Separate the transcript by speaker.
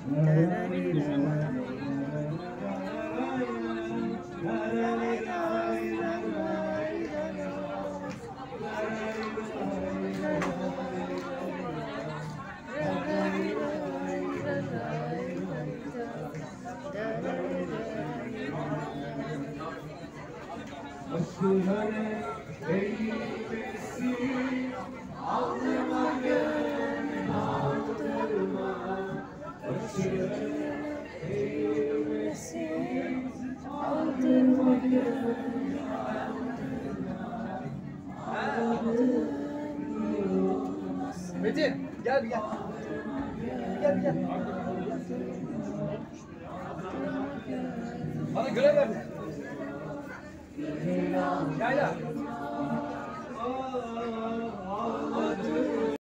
Speaker 1: Aşkıhane eğilmesi aldırma gönlüm aldırma. Aşkıhane eğilmesi aldırma gönlüm aldırma.
Speaker 2: Metin gel bir gel. Gel bir gel. Bana görev verdin. Yayla.